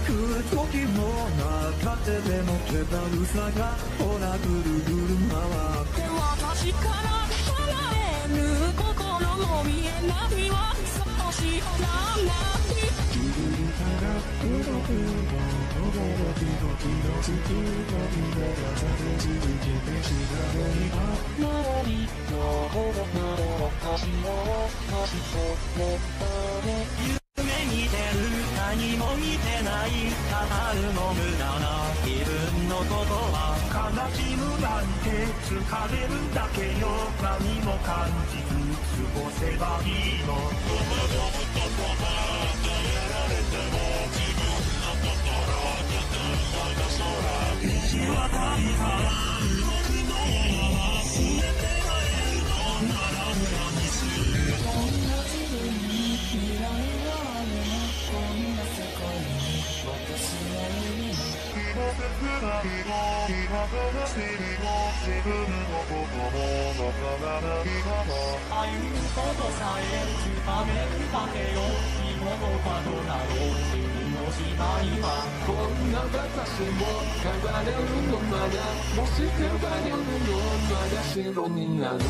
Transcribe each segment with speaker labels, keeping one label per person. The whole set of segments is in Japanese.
Speaker 1: 来る時もなかってでも手だるさがほらぐるぐる回って
Speaker 2: 私から離れぬ心も見えないわそう知らない
Speaker 1: 自分から動くの驚き時の月の日が続けて知らないわ
Speaker 2: 周りのほどまで私を走って夢見てる何も見てない語るの無駄な自分のことは
Speaker 1: 悲しむなんて疲れるだけよ何も感じず過ごせばいいの
Speaker 2: あゆうことさえつかめるだけよ今のパドなろう君のしないわ
Speaker 3: こんな私も変われるのならもし変われるのなら白になる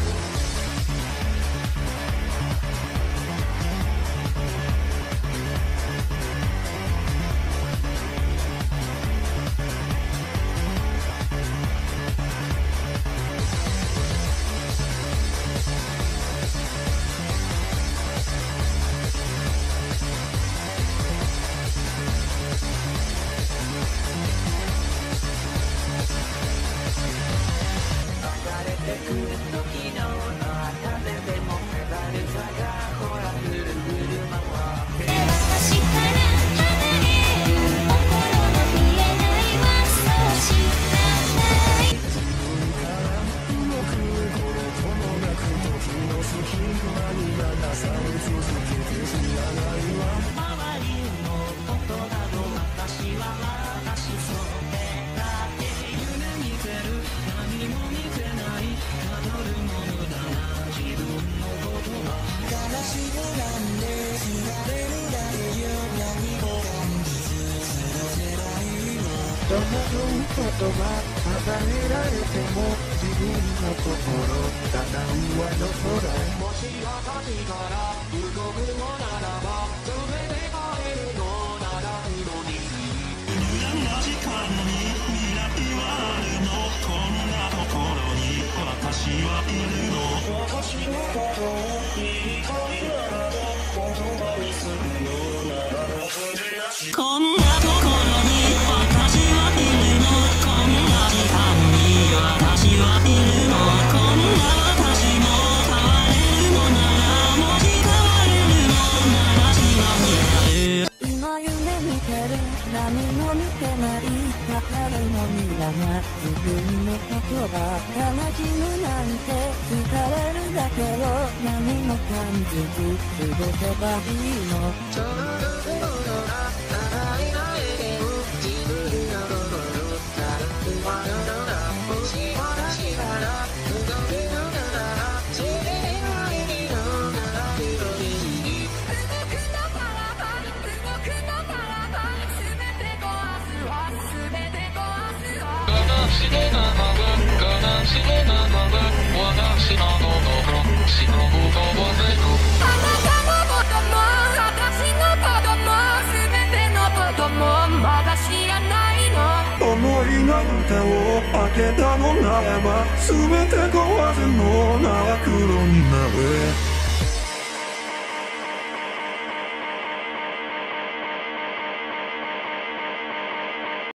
Speaker 3: どんなことが与えられても自分の心ただ上の空
Speaker 2: もし私から動くのならば全て変えるのなら色に無駄な時間に未来はあるのこんなところに私はいるの私のことを言いたいならば言葉にするのならばこんなところに私はいるのこんな時間に私はいるのこんな私も変われるのならもし変われるのなら違う今夢見てる何も見てないわかるのにだな自分のことが悲しむなんて疲れるだけよ何も感じず過ごせばいいのちょうど頃が洗い替えて自分の心から不安のなもし私から動くのなら自然の意味のなら色に動くのからばい動くのからばい全て壊すわ全て壊すわ
Speaker 3: 悲しげなまま悲しげなまま私の心死のことを全部
Speaker 2: あなたのことも私のことも全てのこともまだ知らないの
Speaker 1: 思いの歌を開けたのならば全て壊すのなら黒になれ